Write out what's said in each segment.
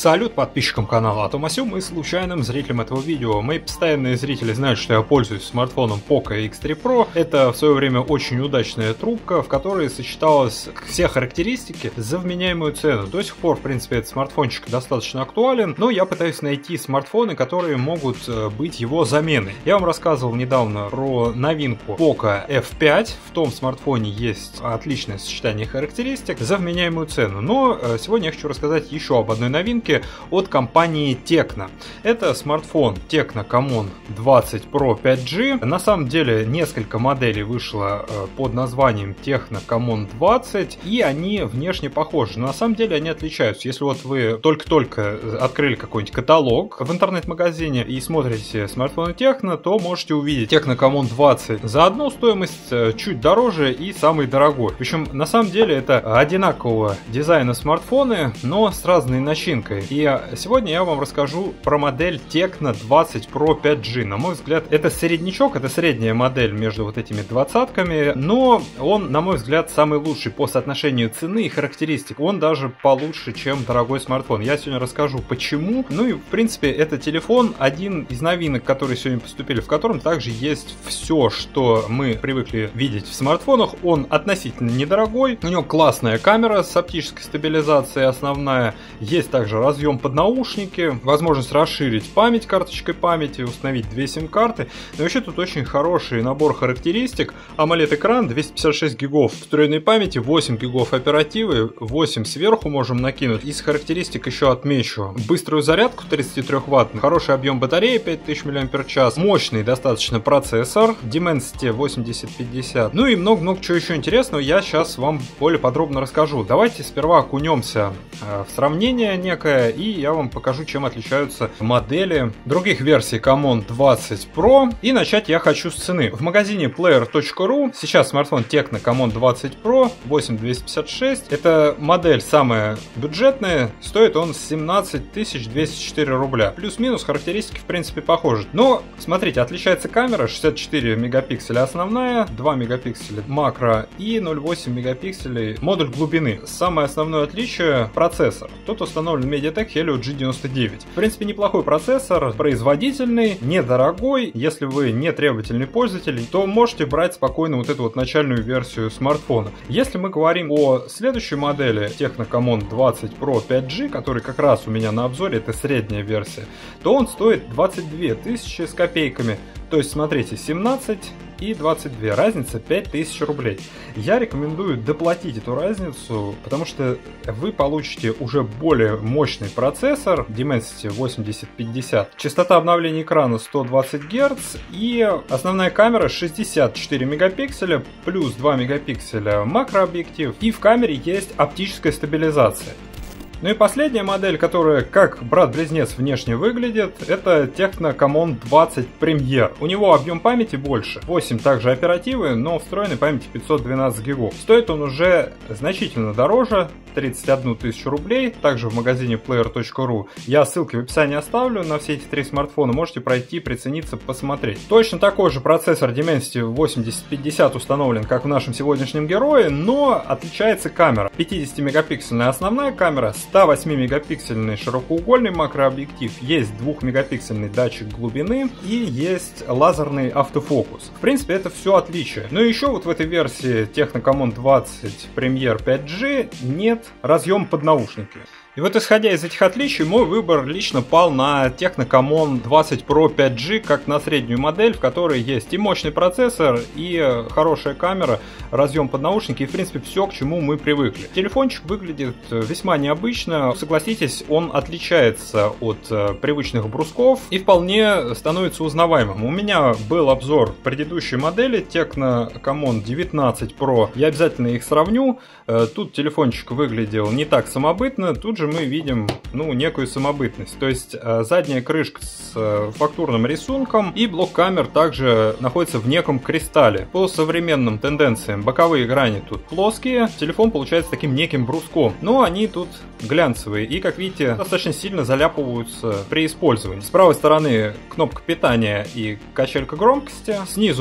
Салют подписчикам канала Атомасюм и случайным зрителям этого видео. Мои постоянные зрители знают, что я пользуюсь смартфоном Poco X3 Pro. Это в свое время очень удачная трубка, в которой сочеталось все характеристики за вменяемую цену. До сих пор, в принципе, этот смартфончик достаточно актуален, но я пытаюсь найти смартфоны, которые могут быть его заменой. Я вам рассказывал недавно про новинку Poco F5. В том смартфоне есть отличное сочетание характеристик за вменяемую цену. Но сегодня я хочу рассказать еще об одной новинке от компании Tecno. Это смартфон Tecno Camon 20 Pro 5G. На самом деле несколько моделей вышло под названием Tecno Camon 20, и они внешне похожи, но на самом деле они отличаются. Если вот вы только-только открыли какой-нибудь каталог в интернет-магазине и смотрите смартфоны Tecno, то можете увидеть Tecno Camon 20 за одну стоимость, чуть дороже и самый дорогой. Причем на самом деле это одинакового дизайна смартфоны, но с разной начинкой. И сегодня я вам расскажу про модель Tecno 20 Pro 5G. На мой взгляд, это среднячок, это средняя модель между вот этими двадцатками, но он, на мой взгляд, самый лучший по соотношению цены и характеристик. Он даже получше, чем дорогой смартфон. Я сегодня расскажу почему. Ну и, в принципе, это телефон, один из новинок, которые сегодня поступили, в котором также есть все, что мы привыкли видеть в смартфонах. Он относительно недорогой, у него классная камера с оптической стабилизацией основная, есть также разъем под наушники, возможность расширить память карточкой памяти, установить две сим-карты. Но вообще тут очень хороший набор характеристик. AMOLED-экран, 256 гигов встроенной памяти, 8 гигов оперативы, 8 сверху можем накинуть. Из характеристик еще отмечу быструю зарядку 33 Вт, хороший объем батареи 5000 мАч, мощный достаточно процессор Dimensity 8050. Ну и много-много чего еще интересного я сейчас вам более подробно расскажу. Давайте сперва окунемся в сравнение некое, и я вам покажу, чем отличаются модели других версий Camon 20 Pro. И начать я хочу с цены. В магазине player.ru сейчас смартфон Tecno Camon 20 Pro 8256. Это модель самая бюджетная, стоит он 17 204 рубля. Плюс-минус характеристики в принципе похожи. Но смотрите, отличается камера: 64 мегапикселя основная, 2 мегапикселя макро и 0,8 мегапикселей модуль глубины. Самое основное отличие — процессор. Тут установлен MediaTek Helio G99. В принципе, неплохой процессор, производительный, недорогой. Если вы не требовательный пользователь, то можете брать спокойно вот эту вот начальную версию смартфона. Если мы говорим о следующей модели Tecno Camon 20 Pro 5G, который как раз у меня на обзоре, это средняя версия, то он стоит 22 тысячи с копейками. То есть, смотрите, 17 и 22, разница 5000 рублей. Я рекомендую доплатить эту разницу, потому что вы получите уже более мощный процессор Dimensity 8050, частота обновления экрана 120 Гц и основная камера 64 мегапикселя плюс 2 мегапикселя макрообъектив, и в камере есть оптическая стабилизация. Ну и последняя модель, которая как брат-близнец внешне выглядит, это Tecno Camon 20 Premier. У него объем памяти больше, 8 также оперативы, но встроенной памяти 512 гигов. Стоит он уже значительно дороже, 31 тысячу рублей, также в магазине player.ru. Я ссылки в описании оставлю на все эти три смартфона, можете пройти, прицениться, посмотреть. Точно такой же процессор Dimensity 8050 установлен, как в нашем сегодняшнем герое, но отличается камера. 50-мегапиксельная основная камера, 108-мегапиксельный широкоугольный макрообъектив, есть 2-мегапиксельный датчик глубины и есть лазерный автофокус. В принципе, это все отличие. Но еще вот в этой версии Tecno Camon 20 Premier 5G нет разъема под наушники. И вот исходя из этих отличий, мой выбор лично пал на Tecno Camon 20 Pro 5G как на среднюю модель, в которой есть и мощный процессор, и хорошая камера, разъем под наушники, и в принципе все, к чему мы привыкли. Телефончик выглядит весьма необычно, согласитесь, он отличается от привычных брусков и вполне становится узнаваемым. У меня был обзор предыдущей модели Tecno Camon 19 Pro, я обязательно их сравню. Тут телефончик выглядел не так самобытно, тут же мы видим, некую самобытность. То есть задняя крышка с фактурным рисунком и блок камер также находится в неком кристалле. По современным тенденциям боковые грани тут плоские, телефон получается таким неким бруском, но они тут глянцевые и, как видите, достаточно сильно заляпываются при использовании. С правой стороны кнопка питания и качелька громкости, снизу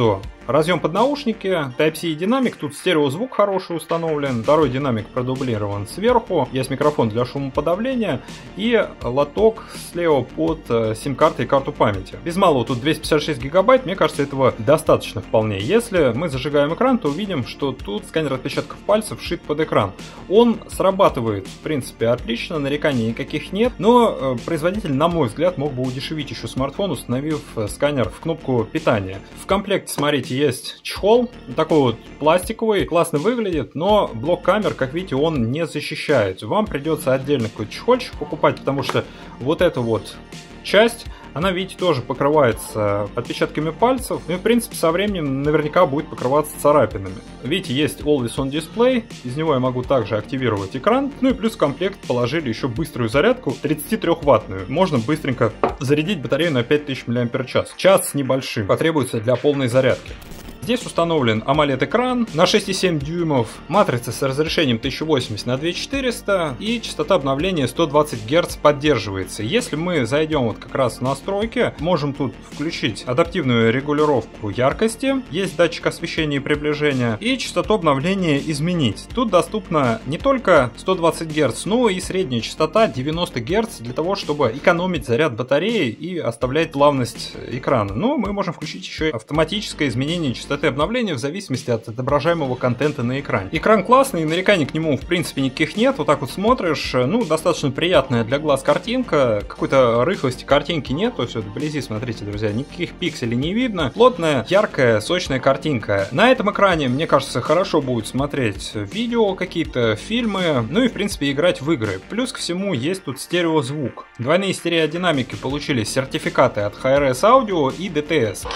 разъем под наушники, Type-C и динамик, тут стереозвук хороший установлен, второй динамик продублирован сверху, есть микрофон для шумоподавления и лоток слева под сим-картой и карту памяти. Без малого тут 256 гигабайт, мне кажется, этого достаточно вполне. Если мы зажигаем экран, то увидим, что тут сканер отпечатков пальцев вшит под экран. Он срабатывает, в принципе, отлично, нареканий никаких нет, но производитель, на мой взгляд, мог бы удешевить еще смартфон, установив сканер в кнопку питания. В комплекте, смотрите, есть чехол, такой вот пластиковый, классно выглядит, но блок камер, как видите, он не защищает. Вам придется отдельно какой-то чехольчик покупать, потому что вот эта вот часть, она, видите, тоже покрывается отпечатками пальцев, ну и, в принципе, со временем наверняка будет покрываться царапинами. Видите, есть Always On Display, из него я могу также активировать экран, ну и плюс в комплект положили еще быструю зарядку, 33-ваттную. Можно быстренько зарядить батарею на 5000 мАч. Час с небольшим потребуется для полной зарядки. Здесь установлен AMOLED-экран на 6,7 дюймов, матрица с разрешением 1080 на 2400 и частота обновления 120 Гц поддерживается. Если мы зайдем вот как раз в настройки, можем тут включить адаптивную регулировку яркости, есть датчик освещения и приближения, и частоту обновления изменить. Тут доступно не только 120 Гц, но и средняя частота 90 Гц для того, чтобы экономить заряд батареи и оставлять плавность экрана. Но мы можем включить еще и автоматическое изменение частоты обновления в зависимости от отображаемого контента на экране. Экран классный, нареканий к нему в принципе никаких нет. Вот так вот смотришь, ну, достаточно приятная для глаз картинка. Какой-то рыхлости картинки нет. То есть вот вблизи, смотрите, друзья, никаких пикселей не видно. Плотная, яркая, сочная картинка. На этом экране, мне кажется, хорошо будет смотреть видео, какие-то фильмы, ну и в принципе играть в игры. Плюс ко всему есть тут стереозвук. Двойные стереодинамики получили сертификаты от HRS Audio и DTS.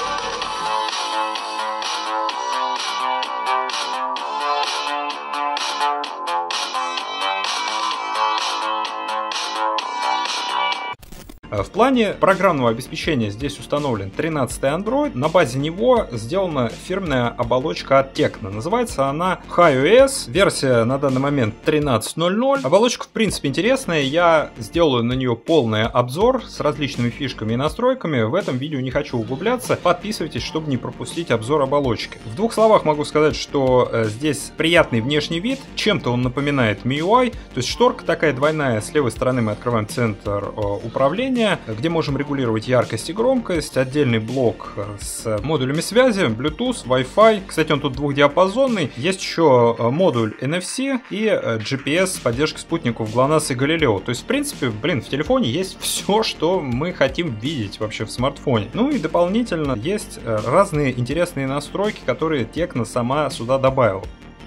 В плане программного обеспечения здесь установлен 13-й Android. На базе него сделана фирменная оболочка от Tecno. Называется она HiOS. Версия на данный момент 13.0.0. Оболочка в принципе интересная. Я сделаю на нее полный обзор с различными фишками и настройками. В этом видео не хочу углубляться. Подписывайтесь, чтобы не пропустить обзор оболочки. В двух словах могу сказать, что здесь приятный внешний вид. Чем-то он напоминает MIUI. То есть шторка такая двойная. С левой стороны мы открываем центр управления, где можем регулировать яркость и громкость, отдельный блок с модулями связи, Bluetooth, Wi-Fi. Кстати, он тут двухдиапазонный. Есть еще модуль NFC и GPS с поддержкой спутников GLONASS и Galileo. То есть, в принципе, в телефоне есть все, что мы хотим видеть вообще в смартфоне. Ну и дополнительно есть разные интересные настройки, которые Tecno сама сюда добавила.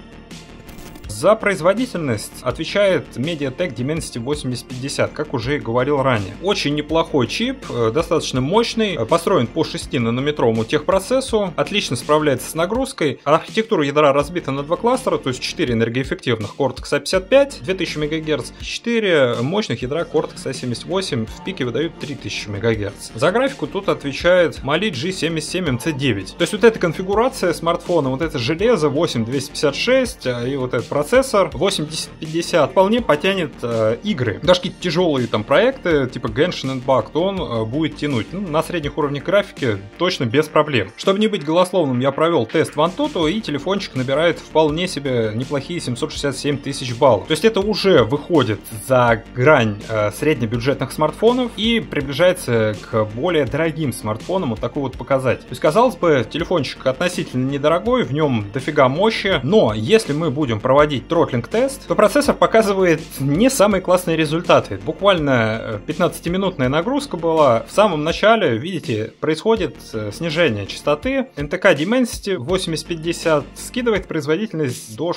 За производительность отвечает MediaTek Dimensity 8050, как уже и говорил ранее. Очень неплохой чип, достаточно мощный, построен по 6-нанометровому техпроцессу, отлично справляется с нагрузкой. Архитектура ядра разбита на два кластера, то есть 4 энергоэффективных Cortex A55, 2000 МГц, 4 мощных ядра Cortex A78, в пике выдают 3000 МГц. За графику тут отвечает Mali G77MC9. То есть вот эта конфигурация смартфона, вот это железо 8256 и вот этот процессор 8050 вполне потянет игры. Даже какие-то тяжелые там проекты, типа Genshin Impact, он будет тянуть. Ну, на средних уровнях графики точно без проблем. Чтобы не быть голословным, я провел тест в Antutu, и телефончик набирает вполне себе неплохие 767 тысяч баллов. То есть это уже выходит за грань среднебюджетных смартфонов и приближается к более дорогим смартфонам. Вот такой вот показатель. То есть, казалось бы, телефончик относительно недорогой, в нем дофига мощи, но если мы будем проводить тротлинг-тест, то процессор показывает не самые классные результаты. Буквально 15-минутная нагрузка была. В самом начале, видите, происходит снижение частоты. NTK Dimensity 8050 скидывает производительность до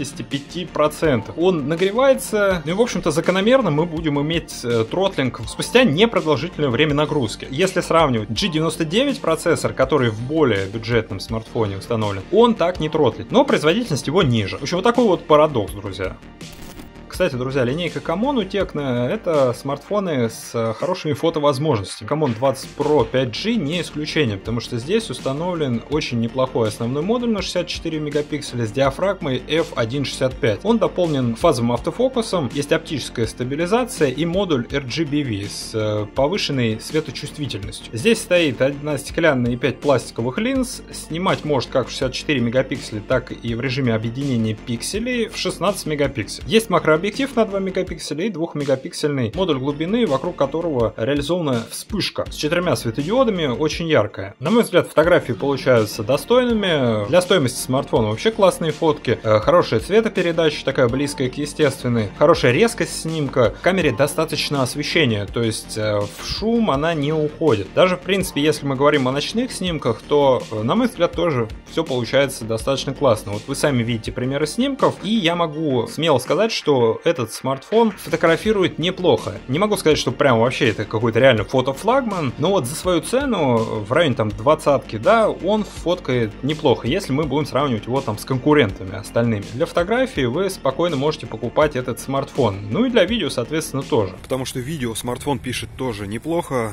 65%. Он нагревается, ну и в общем-то закономерно мы будем иметь тротлинг спустя непродолжительное время нагрузки. Если сравнивать G99 процессор, который в более бюджетном смартфоне установлен, он так не тротлит, но производительность его ниже. В общем, вот такой вот парадокс, друзья. Кстати, друзья, линейка Камон у Tecno — это смартфоны с хорошими фотовозможностями. Камон 20 Pro 5G не исключение, потому что здесь установлен очень неплохой основной модуль на 64 мегапикселя с диафрагмой f1.65. Он дополнен фазовым автофокусом, есть оптическая стабилизация и модуль RGBV с повышенной светочувствительностью. Здесь стоит одна стеклянная и 5 пластиковых линз. Снимать может как в 64 мегапикселя, так и в режиме объединения пикселей в 16 мегапикселей. Есть макрообъектив на 2 мегапикселя и 2-мегапиксельный модуль глубины, вокруг которого реализована вспышка с 4 светодиодами, очень яркая. На мой взгляд, фотографии получаются достойными. Для стоимости смартфона вообще классные фотки, хорошая цветопередача, такая близкая к естественной, хорошая резкость снимка, в камере достаточно освещения, то есть в шум она не уходит. Даже в принципе, если мы говорим о ночных снимках, то на мой взгляд тоже все получается достаточно классно. Вот вы сами видите примеры снимков, и я могу смело сказать, что этот смартфон фотографирует неплохо. Не могу сказать, что прям вообще это какой-то реально фотофлагман, но вот за свою цену в районе там 20-ки, да, он фоткает неплохо, если мы будем сравнивать его там с конкурентами остальными. Для фотографии вы спокойно можете покупать этот смартфон. Ну и для видео, соответственно, тоже. Потому что видео смартфон пишет тоже неплохо.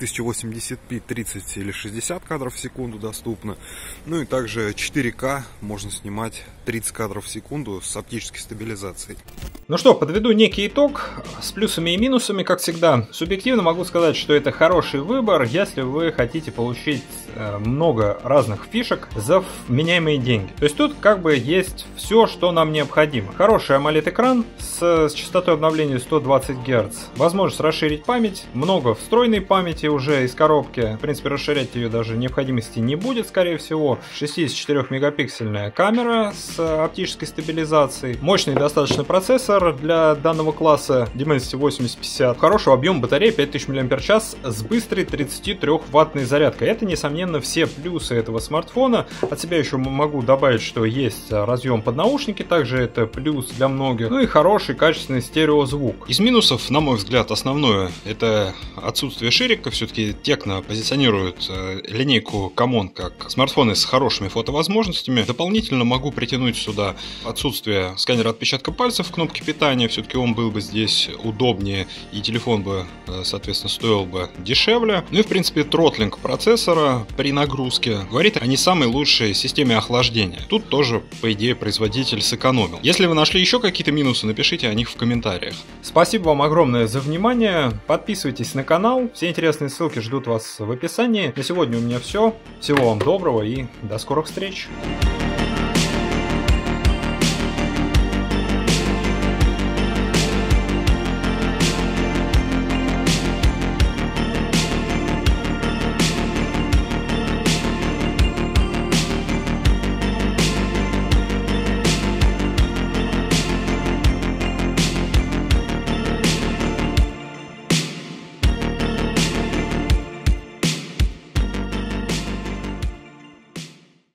1080p 30 или 60 кадров в секунду доступно. Ну и также 4К можно снимать 30 кадров в секунду с оптической стабилизацией. Ну что, подведу некий итог с плюсами и минусами, как всегда. Субъективно могу сказать, что это хороший выбор, если вы хотите получить много разных фишек за вменяемые деньги. То есть тут как бы есть все, что нам необходимо. Хороший AMOLED-экран с частотой обновления 120 Гц, возможность расширить память, много встроенной памяти уже из коробки. В принципе, расширять ее даже необходимости не будет, скорее всего. 64-мегапиксельная камера с оптической стабилизацией, мощный достаточно процессор для данного класса Dimensity 8050, хороший объем батареи 5000 мАч с быстрой 33-ваттной зарядкой. Это, несомненно, все плюсы этого смартфона. От себя еще могу добавить, что есть разъем под наушники, также это плюс для многих. Ну и хороший качественный стереозвук. Из минусов, на мой взгляд, основное — это отсутствие ширика. Все-таки Tecno позиционирует линейку Камон как смартфоны с хорошими фотовозможностями. Дополнительно могу притянуть сюда отсутствие сканера отпечатка пальцев в кнопке питания. Все-таки он был бы здесь удобнее, и телефон бы, соответственно, стоил бы дешевле. Ну и, в принципе, тротлинг процессора при нагрузке говорит о не самой лучшей системе охлаждения. Тут тоже, по идее, производитель сэкономил. Если вы нашли еще какие-то минусы, напишите о них в комментариях. Спасибо вам огромное за внимание. Подписывайтесь на канал. Все интересные ссылки ждут вас в описании. На сегодня у меня все. Всего вам доброго и до скорых встреч.